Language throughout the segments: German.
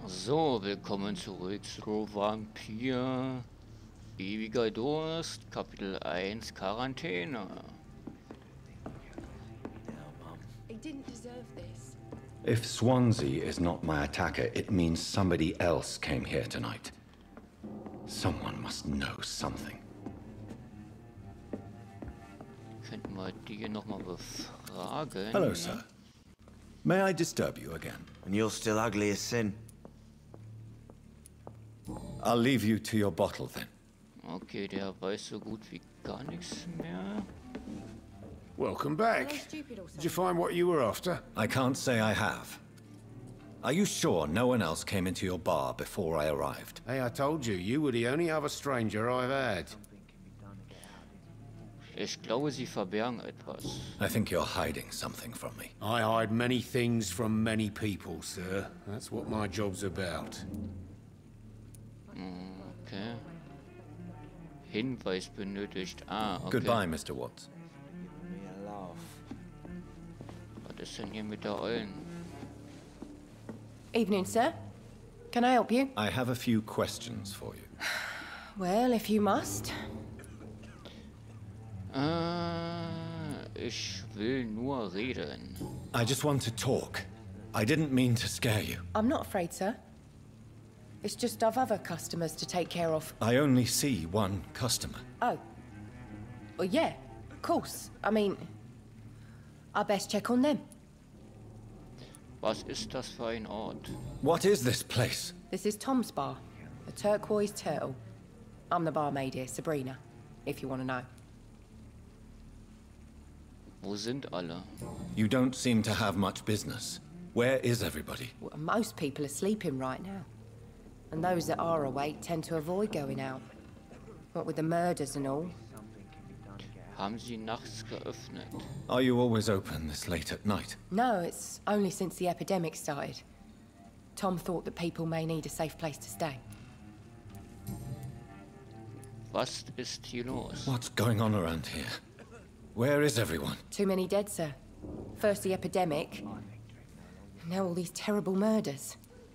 So, willkommen zurück zu Vampir. Ewiger Durst, Kapitel 1, Quarantäne. I didn't deserve this. If Swansea is not my attacker, it means somebody else came here tonight. Someone must know something. Könnten wir die hier nochmal befragen? Hello, sir. May I disturb you again? And you're still ugly as sin. I'll leave you to your bottle then. Okay, der weiß so gut wie gar nichts mehr. Welcome back. Did you find what you were after? I can't say I have. Are you sure no one else came into your bar before I arrived? Hey, I told you, you were the only other stranger I've had. Ich glaube, sie verbergen etwas. I think you're hiding something from me. I hide many things from many people, sir. That's what my job's about. Okay. Hinweis benötigt. Ah, okay. Goodbye, Mr. Watts. Was ist denn hier mit der Eulen? Evening, sir. Can I help you? I have a few questions for you. Well, if you must. Ich will nur reden. I just want to talk. I didn't mean to scare you. I'm not afraid, sir. It's just I've other customers to take care of. I only see one customer. Oh. Well, yeah, of course. I mean, I best check on them. Was ist das für ein Ort? What is this place? This is Tom's bar, the Turquoise Turtle. I'm the barmaid here, Sabrina, if you want to know. Wo sind alle? You don't seem to have much business. Where is everybody? Well, most people are sleeping right now. And those that are awake tend to avoid going out. What with the murders and all. Haben sie nachts geöffnet? Are you always open this late at night? No, it's only since the epidemic started. Tom thought that people may need a safe place to stay. Was ist hier los? What's going on around here? Where is everyone? Too many dead, sir. First the epidemic, now all these terrible murders.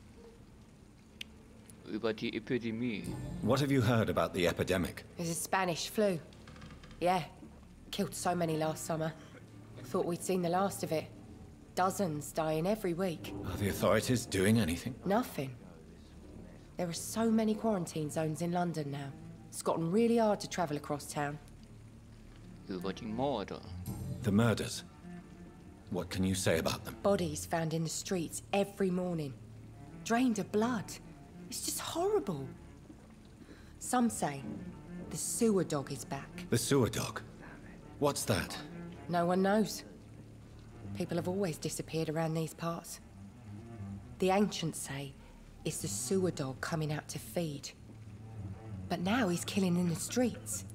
Über die Epidemie. What have you heard about the epidemic? There's a Spanish flu. Yeah, killed so many last summer. Thought we'd seen the last of it. Dozens dying every week. Are the authorities doing anything? Nothing. There are so many quarantine zones in London now. It's gotten really hard to travel across town. Über die Morde. The murders. What can you say about them? Bodies found in the streets every morning. Drained of blood. It's just horrible. Some say the sewer dog is back. The sewer dog? What's that? No one knows. People have always disappeared around these parts. The ancients say it's the sewer dog coming out to feed. But now he's killing in the streets.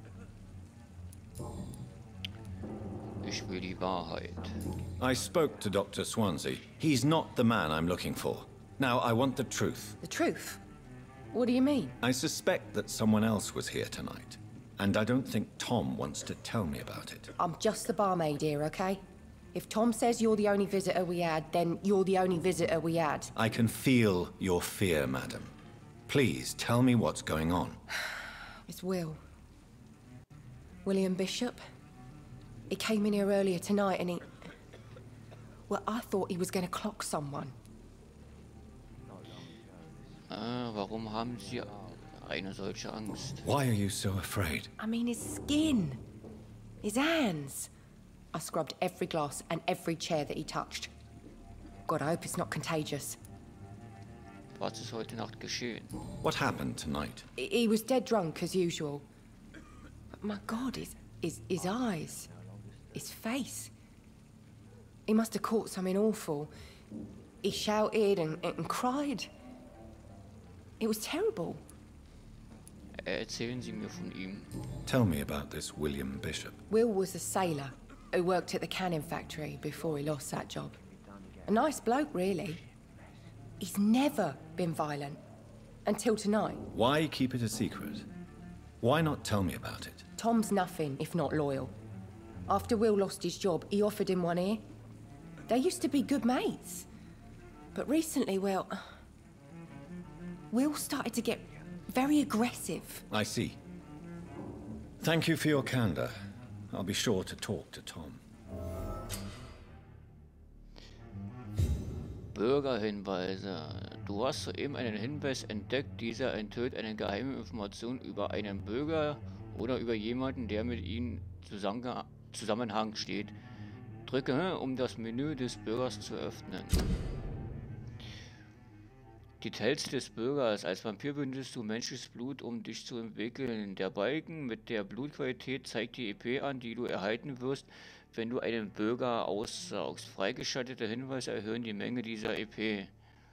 Ich will die Wahrheit. I spoke to Dr. Swansea. He's not the man I'm looking for. Now, I want the truth. The truth? What do you mean? I suspect that someone else was here tonight. And I don't think Tom wants to tell me about it. I'm just the barmaid here, okay? If Tom says you're the only visitor we had, then you're the only visitor we had. I can feel your fear, madam. Please, tell me what's going on. It's Will. William Bishop. He came in here earlier tonight and he... Well, I thought he was going to clock someone. Warum haben Sie eine solche Angst? Why are you so afraid? I mean, his skin. His hands. I scrubbed every glass and every chair that he touched. God, I hope it's not contagious. Was ist heute Nacht geschehen? What happened tonight? He was dead drunk, as usual. But my God, his eyes. His face. He must have caught something awful. He shouted and cried. It was terrible. Erzählen Sie mir von ihm. Tell me about this William Bishop. Will was a sailor who worked at the canning factory before he lost that job. A nice bloke, really. He's never been violent. Until tonight. Why keep it a secret? Why not tell me about it? Tom's nothing if not loyal. After Will lost his job, he offered him one ear. They used to be good mates. But recently, well... Will started to get very aggressive. I see. Thank you for your candor. I'll be sure to talk to Tom. Bürgerhinweise. Du hast soeben einen Hinweis entdeckt. Dieser enthüllt eine geheime Information über einen Bürger oder über jemanden, der mit ihnen Zusammenhang steht. Drücke, um das Menü des Bürgers zu öffnen. Details des Bürgers. Als Vampir benutzt du menschliches Blut, um dich zu entwickeln. Der Balken mit der Blutqualität zeigt die EP an, die du erhalten wirst, wenn du einen Bürger aussaugst. Freigeschaltete Hinweise erhöhen die Menge dieser EP.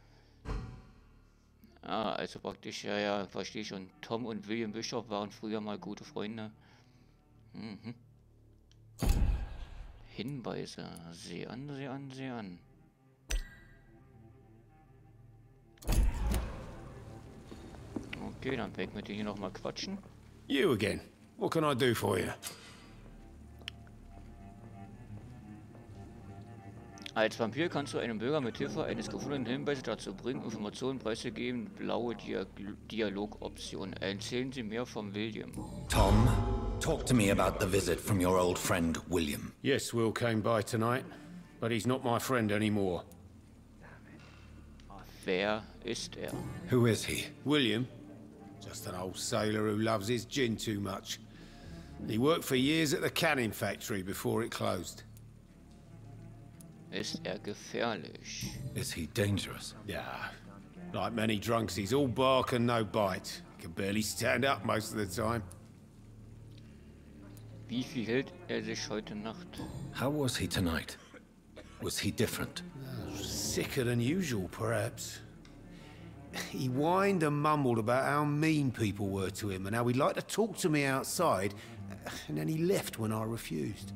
Ah, also praktisch, ja, verstehe schon. Tom und William Bishop waren früher mal gute Freunde. Mhm. Hinweise. Sieh an, sieh an, sieh an. Okay, dann werden wir den hier nochmal quatschen. You again. What can I do for you? Als Vampir kannst du einen Bürger mit Hilfe eines gefundenen Hinweises dazu bringen, Informationen preiszugeben. Blaue Dialogoption. Erzählen Sie mehr von William. Tom, talk to me about the visit from your old friend, William. Yes, Will came by tonight, but he's not my friend anymore. Wer ist er? Who is he? William? Just an old sailor who loves his gin too much. He worked for years at the canning factory before it closed. Ist er gefährlich? Is he dangerous? Yeah, like many drunks, he's all bark and no bite. Can barely stand up most of the time. Wie viel hält er sich heute Nacht? How was he tonight? Was he different? Sicker than usual, perhaps. He whined and mumbled about how mean people were to him and how he'd like to talk to me outside, and then he left when I refused.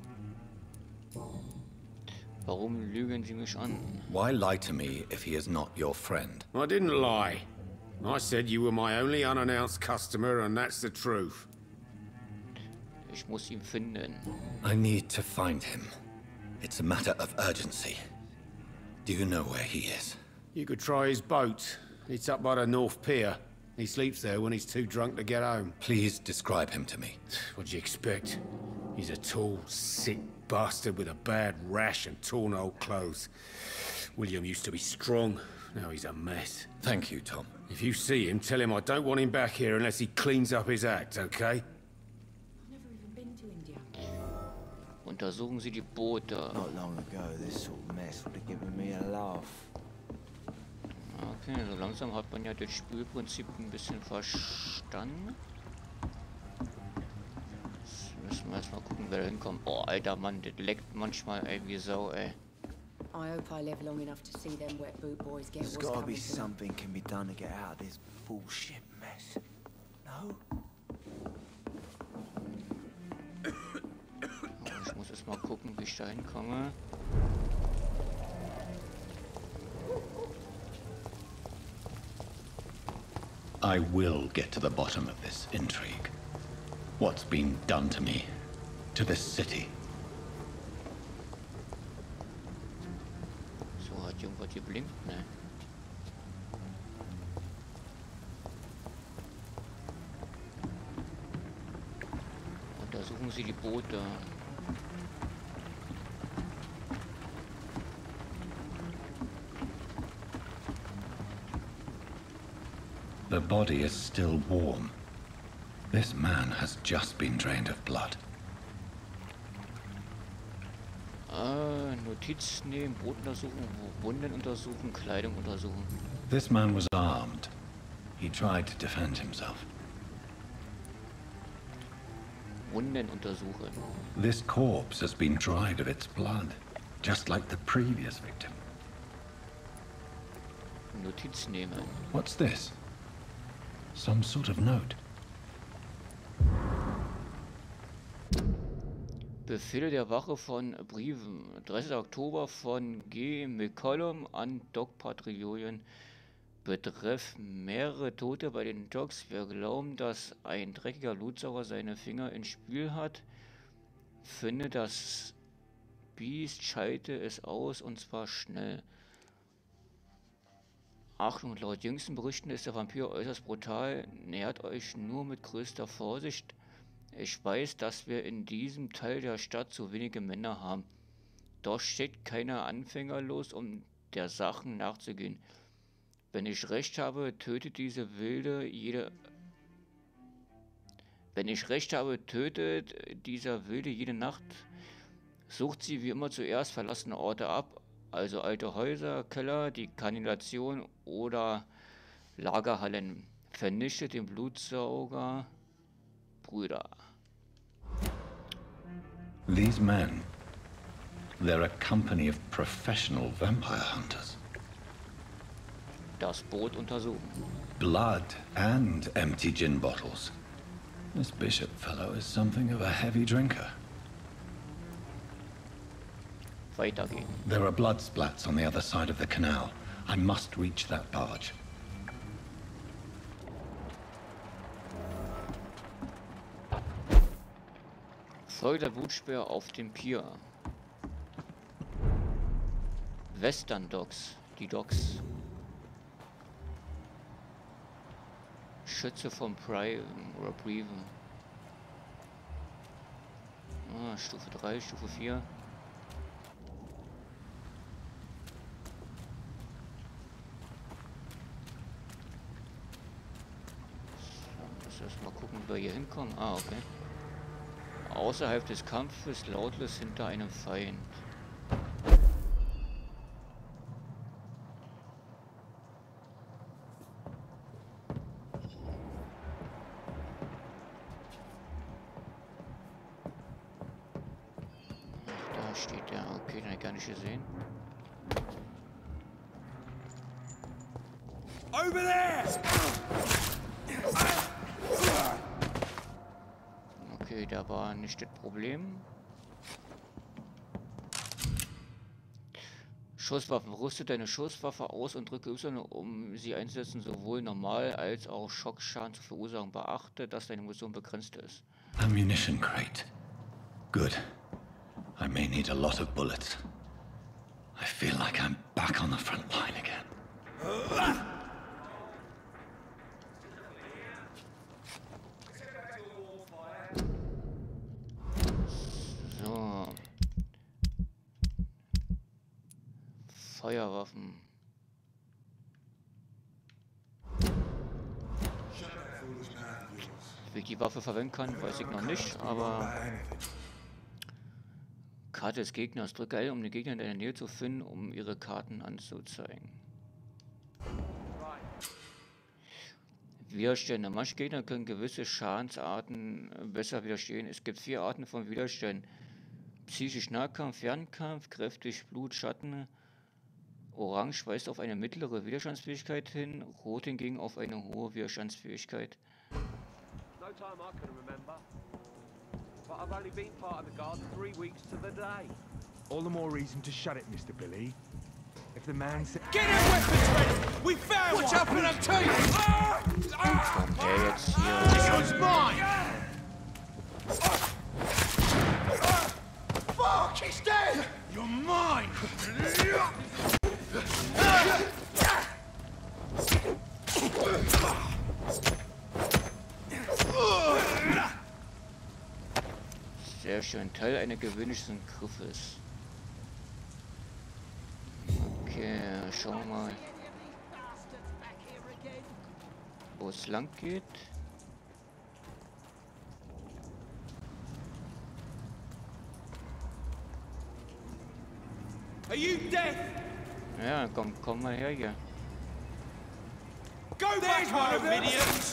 Warum lügen Sie mich an? Why lie to me if he is not your friend? I didn't lie. I said you were my only unannounced customer, and that's the truth. Ich muss ihn finden. I need to find him. It's a matter of urgency. Do you know where he is? You could try his boat. It's up by the North Pier. He sleeps there when he's too drunk to get home. Please describe him to me. What'd you expect? He's a tall, sick bastard with a bad rash and torn old clothes. William used to be strong. Now he's a mess. Thank you, Tom. If you see him, tell him I don't want him back here unless he cleans up his act, okay? Never even been to India. Untersuchen Sie die Boote. Not long ago, this sort of mess would have given me a laugh. Okay, so langsam hat man ja das Spielprinzip ein bisschen verstanden. Jetzt müssen wir erstmal gucken, wer da hinkommt. Oh, alter Mann, das leckt manchmal, ey, wie Sau, ey. I hope I live long enough to see them wet boot boys get There's what's gotta be coming to them. something can be done to get out of this bullshit mess. No? Ich muss erstmal gucken, wie ich da hinkomme. I will get to the bottom of this intrigue. What's been done to me? To this city? So, hat irgendwas geblinkt, ne? Untersuchen Sie die Boote. The body is still warm. This man has just been drained of blood. Notiz nehmen, Boot untersuchen, Wunden untersuchen, Kleidung untersuchen. This man was armed. He tried to defend himself. Wunden untersuchen. This corpse has been dried of its blood, just like the previous victim. Notiz nehmen. What's this? Some sort of note. Befehle der Wache von Briefen. 30. Oktober von G. McCollum an Doc Patrouillen. Betreff mehrere Tote bei den Docks. Wir glauben, dass ein dreckiger Blutsauger seine Finger ins Spiel hat. Finde das Biest, schalte es aus und zwar schnell. Achtung, laut jüngsten Berichten ist der Vampir äußerst brutal. Nähert euch nur mit größter Vorsicht. Ich weiß, dass wir in diesem Teil der Stadt so wenige Männer haben. Doch schickt keine Anfänger los, um der Sachen nachzugehen. Wenn ich recht habe, tötet diese Wilde jede... Wenn ich recht habe, tötet dieser Wilde jede Nacht. Sucht sie wie immer zuerst verlassene Orte ab, also alte Häuser, Keller, die Kanalisation oder Lagerhallen. Vernichtet den Blutsauger, Brüder. These men, they're a company of professional vampire hunters. Das Boot untersuchen. Blood and empty gin bottles. This Bishop fellow is something of a heavy drinker. Weitergehen. There are blood splats on the other side of the canal. I must reach that barge. Folge der Blutsperr auf dem Pier. Western Docks. Die Docks. Schütze vom Prime oder Breven. Ah, Stufe 3, Stufe 4. So, erstmal gucken, wie wir hier hinkommen. Ah, okay. Außerhalb des Kampfes lautlos hinter einem Feind. Da steht der. Okay, den habe ich gar nicht gesehen. Over there! Okay, da war nicht das Problem. Schusswaffen. Rüste deine Schusswaffe aus und drücke Y, um sie einzusetzen, sowohl normal als auch Schockschaden zu verursachen. Beachte, dass deine Munition begrenzt ist. Ammunition crate. Good. I may need a lot of bullets. I feel like I'm back on the front line again. So. Feuerwaffen. Wie ich die Waffe verwenden kann, weiß ich noch nicht, aber... Karte des Gegners. Drücke L, um den Gegner in deiner Nähe zu finden, um ihre Karten anzuzeigen. Widerstände. Manche Gegner können gewisse Schadensarten besser widerstehen. Es gibt 4 Arten von Widerständen. Psychisch Nahkampf, Fernkampf, kräftig Blut, Schatten. Orange weist auf eine mittlere Widerstandsfähigkeit hin, Rot hingegen auf eine hohe Widerstandsfähigkeit. No time I can remember. But I've only been part of the guard 3 weeks to the day. All the more reason to shut it, Mr. Billy. If the man said... Get our weapons ready! We found one! Watch out for them teeth! Kommt der jetzt hier? This one's mine! Fuck! He's dead! You're mine! Sehr schön. Teil eines gewöhnlichen Griffes. Okay, schauen wir mal, wo es lang geht. Are you dead? Ja, komm mal her hier. Go back home, idiots!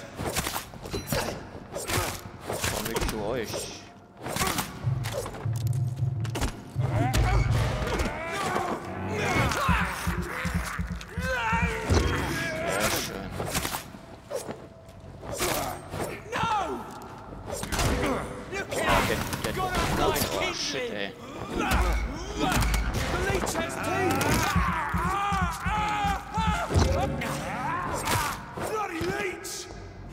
Komm ich zu euch. Sehr schön. Oh, shit, ey. The leech has teeth! Bloody leech!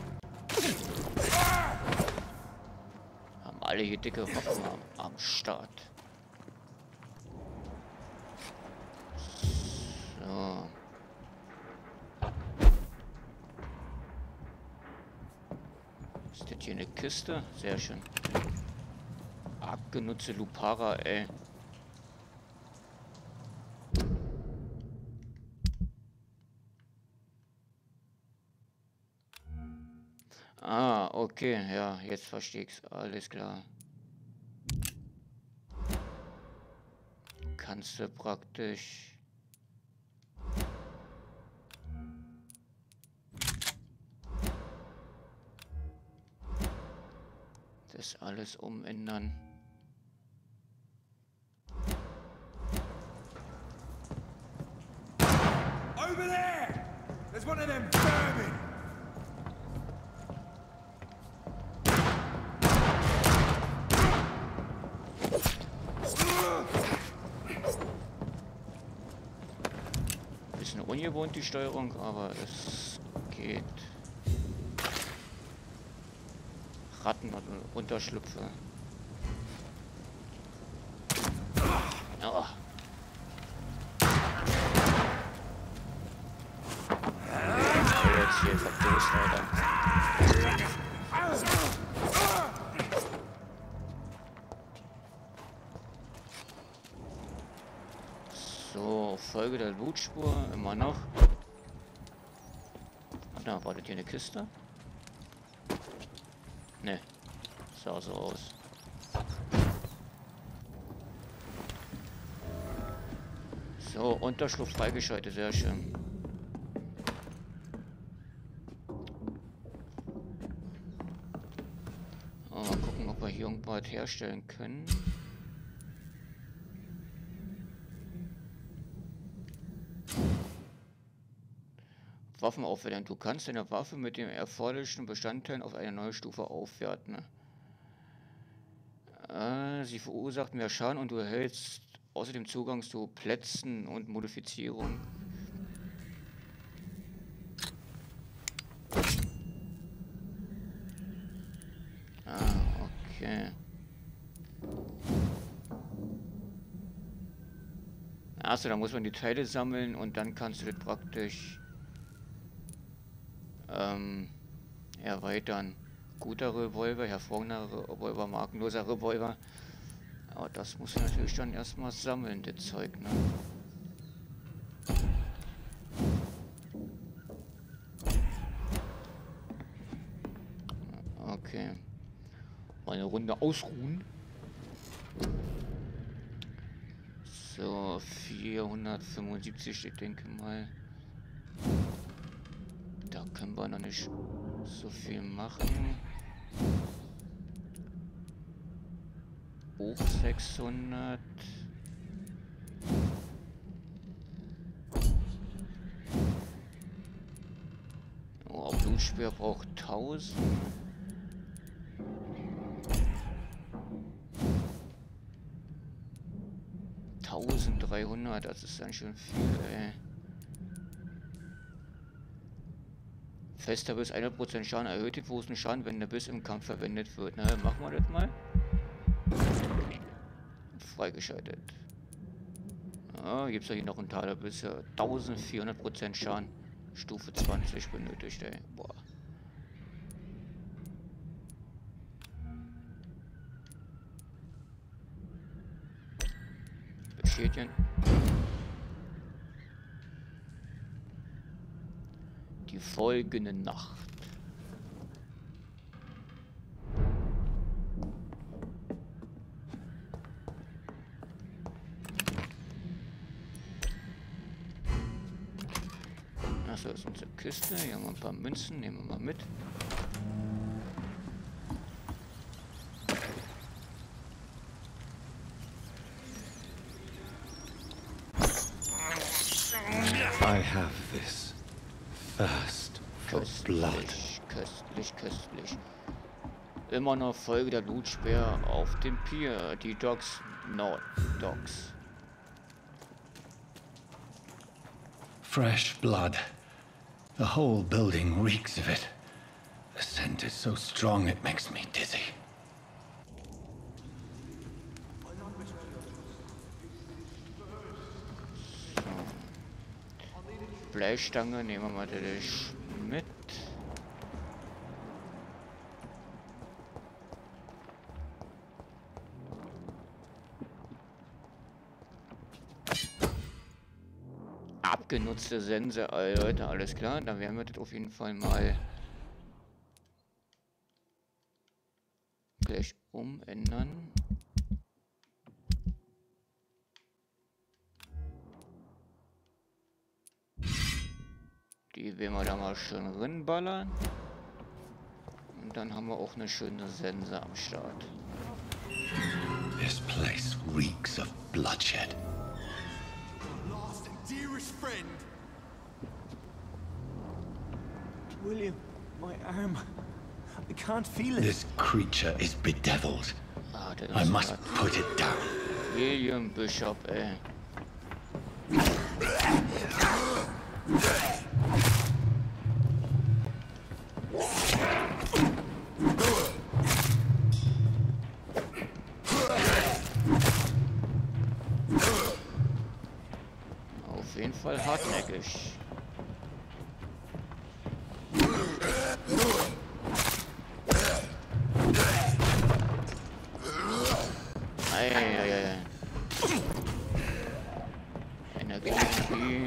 Haben alle hier dicke Waffen am Start. So. Ist das hier eine Kiste? Sehr schön. Abgenutzte Lupara, ey. Ah, okay, ja, jetzt verstehe ich's. Alles klar. Kannst du praktisch das alles umändern. Over there! There's one of them vermin! Bisschen ungewohnt die Steuerung, aber es geht. Ratten und Unterschlüpfe. Oh. Jetzt hier verdost, Alter. So, Folge der Blutspur, immer noch. Da wartet hier eine Kiste. Ne, sah so aus. So, Unterschlupf freigeschaltet, sehr schön. Oh, mal gucken, ob wir hier irgendwas herstellen können. Waffen aufwerten. Du kannst deine Waffe mit den erforderlichen Bestandteilen auf eine neue Stufe aufwerten. Sie verursacht mehr Schaden und du erhältst außerdem Zugang zu Plätzen und Modifizierung. Okay. Achso, da muss man die Teile sammeln und dann kannst du das praktisch erweitern. Guter Revolver, hervorragender Revolver, markenloser Revolver. Aber das muss ich natürlich dann erstmal sammeln, das Zeug, ne? Okay. Mal eine Runde ausruhen. So, 475, ich denke mal. Da können wir noch nicht so viel machen. Hoch 600. Oh, Blutspeer braucht 1000. Das ist dann schon viel, ey. Fester Biss 100% Schaden, erhöht den großen Schaden, wenn der Biss im Kampf verwendet wird. Na, machen wir das mal. Freigeschaltet. Ah, gibt es ja hier noch einen Taler Biss. 1400% Schaden. Stufe 20 benötigt, ey. Boah. Beschädigen. Die folgende Nacht. Achso, das ist unsere Kiste. Hier haben wir ein paar Münzen. Nehmen wir mal mit. I have this thirst for blood. Köstlich, köstlich. Immer noch Folge der Blutspeer auf dem Pier. Die Docks, Nord Docks. Fresh blood. The whole building reeks of it. The scent is so strong it makes me dizzy. Bleistange nehmen wir mal natürlich mit. Genutzte Sense, Leute, alles klar. Dann werden wir das auf jeden Fall mal gleich umändern. Die werden wir da mal schön rinballern. Und dann haben wir auch eine schöne Sense am Start. This place reeks of bloodshed. Last and dearest friend. William, my arm. I can't feel it. This creature is bedeviled. Ah, das I ist must grad put it down. William Bishop, ey. Auf jeden Fall hartnäckig. Eieiei. Energie.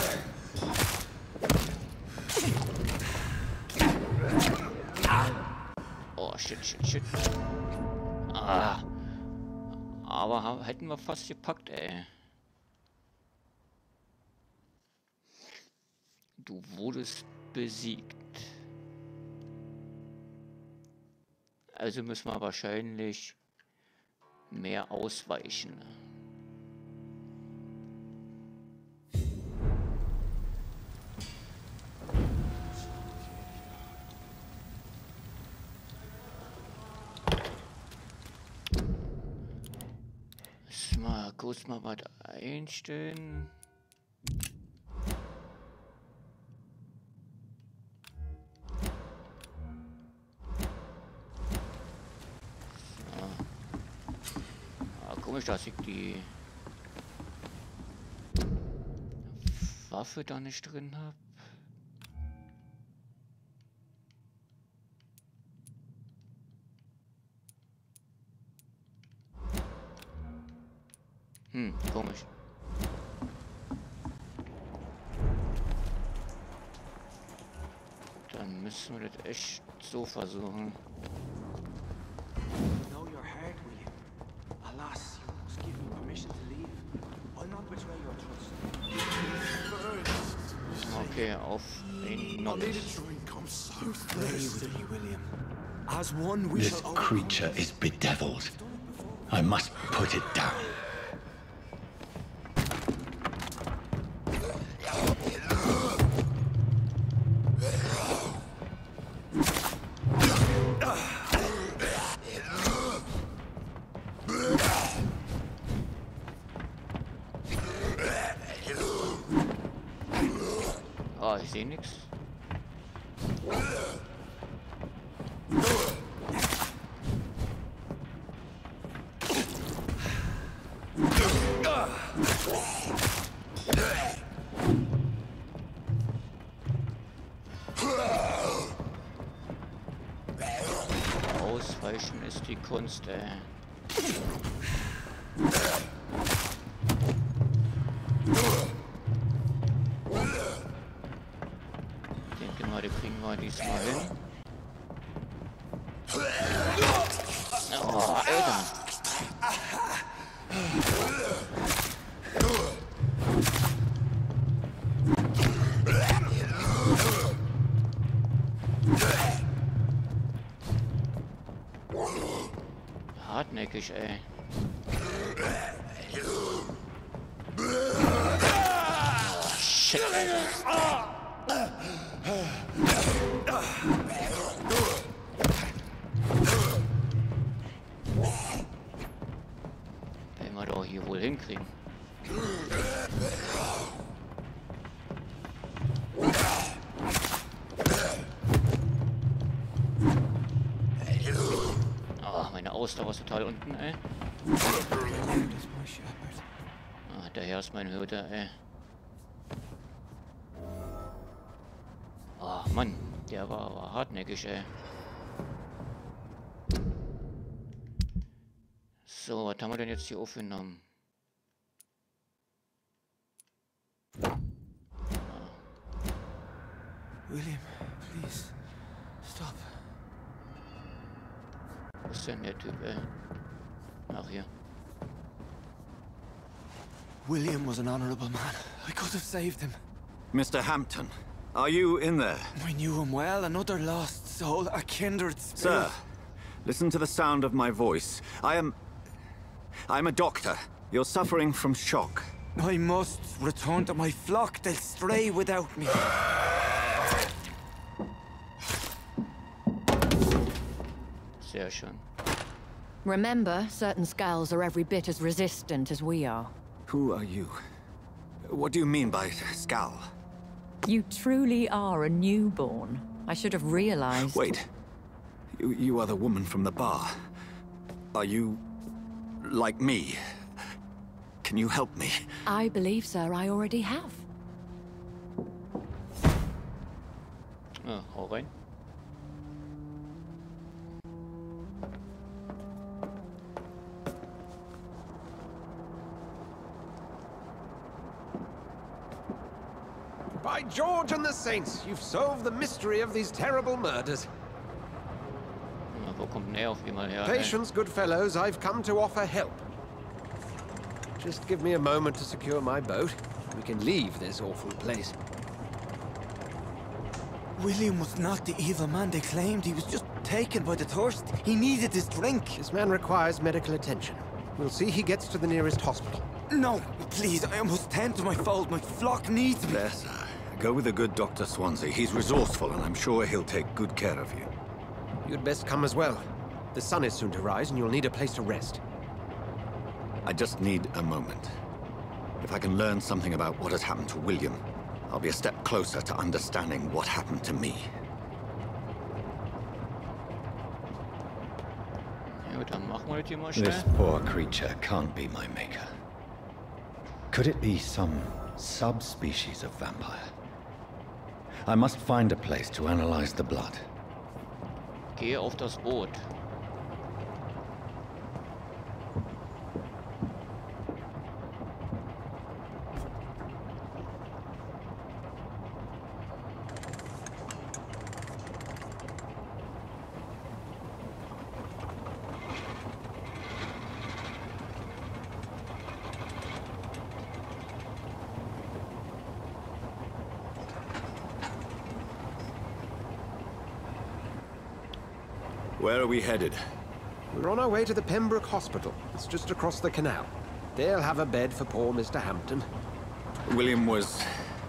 Oh, shit. Ah. Aber hätten wir fast gepackt, ey. Du wurdest besiegt. Also müssen wir wahrscheinlich mehr ausweichen. Mal kurz mal was einstellen. Komisch, dass ich die Waffe da nicht drin habe. Komisch. Dann müssen wir das echt so versuchen. Okay, auf den Knowledge. This creature is bedeviled. I must put it down. Ah, ich sehe nichts. Ausweichen ist die Kunst, ey. Die kriegen wir diesmal hin. Oh, Alter. Hartnäckig, ey. Shit, Alter. Werden wir doch hier wohl hinkriegen. Oh, meine Ausdauer ist total unten, ey. Ah, der Herr ist mein Hürder, ey. Oh, Mann, der war aber hartnäckig, ey. So, was haben wir denn jetzt hier aufgenommen? William, please. Stop. Wo ist denn der Typ, ey? Ach, hier. William was an honorable man. I could have saved him. Mr. Hampton, are you in there? I knew him well, another lost soul, a kindred spirit. Sir, listen to the sound of my voice. I'm a doctor. You're suffering from shock. I must return to my flock. They'll stray without me. Sehr schön. Remember, certain skulls are every bit as resistant as we are. Who are you? What do you mean by Skal? You truly are a newborn. I should have realized. Wait. You are the woman from the bar. Are you... like me? Can you help me? I believe, sir, I already have. Hau rein. By George and the Saints, you've solved the mystery of these terrible murders. Na, wo kommt denn er auf einmal her? Ey? Patience, good fellows, I've come to offer help. Just give me a moment to secure my boat. We can leave this awful place. William was not the evil man they claimed. He was just taken by the thirst. He needed his drink. This man requires medical attention. We'll see he gets to the nearest hospital. No, please, I must tend to my fold. My flock needs me. There, sir. Go with the good Dr. Swansea. He's resourceful, and I'm sure he'll take good care of you. You'd best come as well. The sun is soon to rise, and you'll need a place to rest. I just need a moment. If I can learn something about what has happened to William, I'll be a step closer to understanding what happened to me. Ja, dann machen wir das hier mal This schnell. poor creature can't be my maker. Could it be some subspecies of vampire? I must find a place to analyze the blood. Gehe auf das Boot. Where are we headed? We're on our way to the Pembroke Hospital. It's just across the canal. They'll have a bed for poor Mr. Hampton. William was...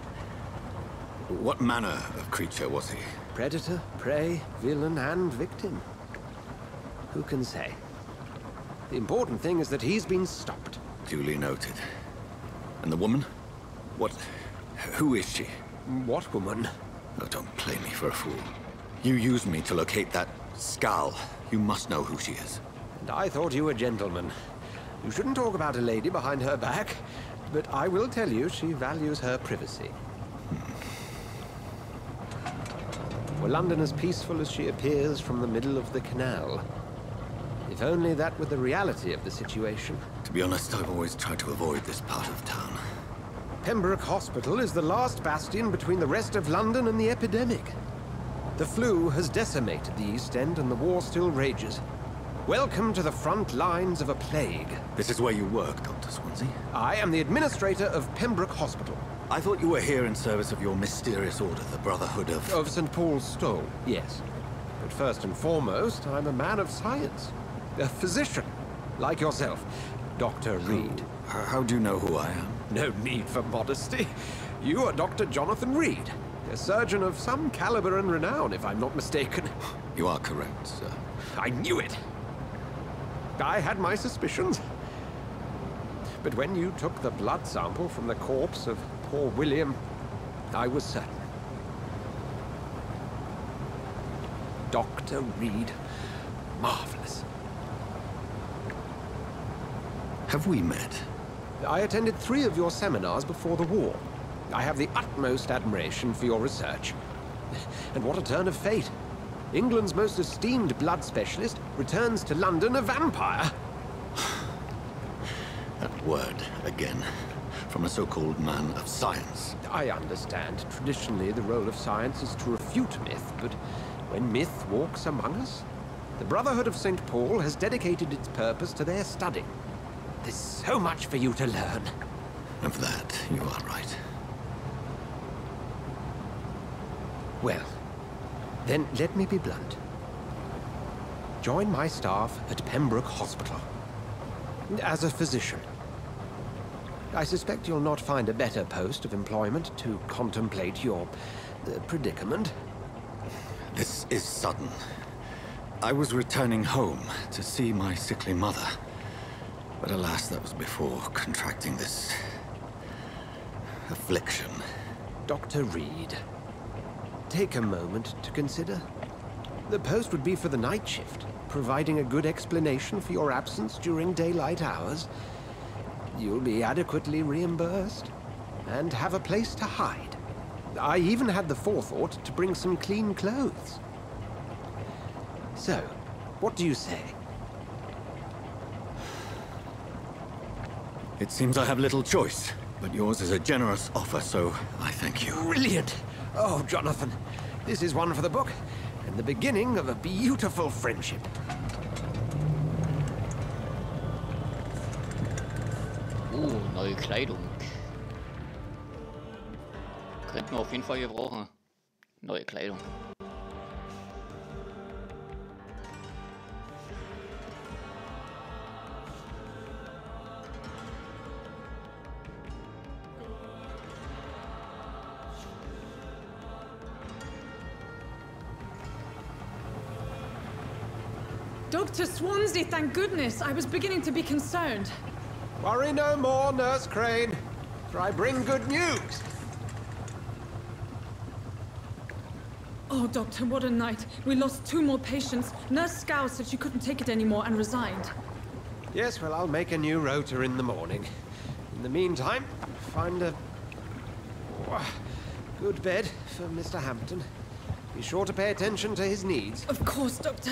what manner of creature was he? Predator, prey, villain, and victim. Who can say? The important thing is that he's been stopped. Duly noted. And the woman? What... who is she? What woman? Oh, don't play me for a fool. You used me to locate that Skal. You must know who she is. And I thought you a gentleman. You shouldn't talk about a lady behind her back, but I will tell you she values her privacy. Were London as peaceful as she appears from the middle of the canal? If only that were the reality of the situation. To be honest, I've always tried to avoid this part of town. Pembroke Hospital is the last bastion between the rest of London and the epidemic. The flu has decimated the East End and the war still rages. Welcome to the front lines of a plague. This is where you work, Dr. Swansea? I am the administrator of Pembroke Hospital. I thought you were here in service of your mysterious order, the Brotherhood of... Of St. Paul's Stole, yes. But first and foremost, I'm a man of science. A physician, like yourself, Dr. Reed. How do you know who I am? No need for modesty. You are Dr. Jonathan Reed, a surgeon of some caliber and renown, if I'm not mistaken. You are correct, sir. I knew it. I had my suspicions. But when you took the blood sample from the corpse of poor William, I was certain. Dr. Reed. Marvelous. Have we met? I attended 3 of your seminars before the war. I have the utmost admiration for your research. And what a turn of fate. England's most esteemed blood specialist returns to London a vampire. That word, again. from a so-called man of science. I understand. Traditionally, the role of science is to refute myth, but when myth walks among us, the Brotherhood of St. Paul has dedicated its purpose to their study. There's so much for you to learn. And for that, you are right. Well, then let me be blunt. Join my staff at Pembroke Hospital. As a physician. I suspect you'll not find a better post of employment to contemplate your predicament. This is sudden. I was returning home to see my sickly mother. But alas, that was before contracting this affliction. Dr. Reed, take a moment to consider. The post would be for the night shift, providing a good explanation for your absence during daylight hours. You'll be adequately reimbursed and have a place to hide. I even had the forethought to bring some clean clothes. So, what do you say? It seems I have little choice, but yours is a generous offer, so I thank you. Brilliant! Oh, Jonathan, this is one for the book, and the beginning of a beautiful friendship. Neue Kleidung. Könnten wir auf jeden Fall gebrauchen. Neue Kleidung. Dr. Swansea, thank goodness. I was beginning to be concerned. Worry no more, Nurse Crane, for I bring good news. Oh, Doctor, what a night. We lost 2 more patients. Nurse Scow said she couldn't take it anymore and resigned. Yes, well, I'll make a new rota in the morning. In the meantime, find a good bed for Mr. Hampton. Be sure to pay attention to his needs. Of course, Doctor.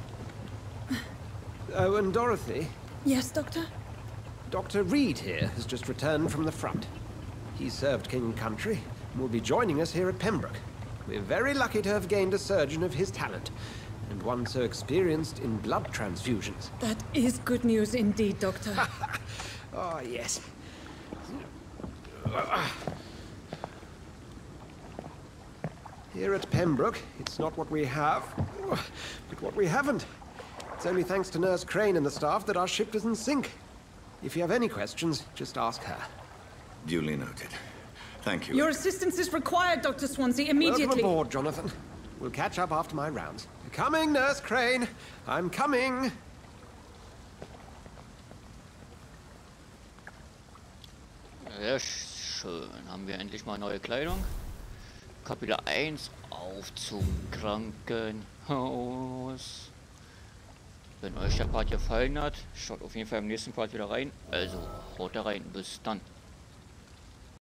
Oh, and Dorothy? Yes, Doctor? Dr. Reed here has just returned from the front. He served King Country and will be joining us here at Pembroke. We're very lucky to have gained a surgeon of his talent, and one so experienced in blood transfusions. That is good news indeed, Doctor. Oh, yes. Here at Pembroke, it's not what we have, but what we haven't. It's only thanks to Nurse Crane and the staff that our ship doesn't sink. If you have any questions, just ask her. Duly noted. Thank you. Your assistance is required, Dr. Swansea, immediately. Welcome aboard, Jonathan. We'll catch up after my rounds. Coming, Nurse Crane. I'm coming. Sehr schön. Haben wir endlich mal neue Kleidung. Kapitel 1. Auf zum Krankenhaus. Wenn euch der Part gefallen hat, schaut auf jeden Fall im nächsten Part wieder rein. Also, haut da rein. Bis dann.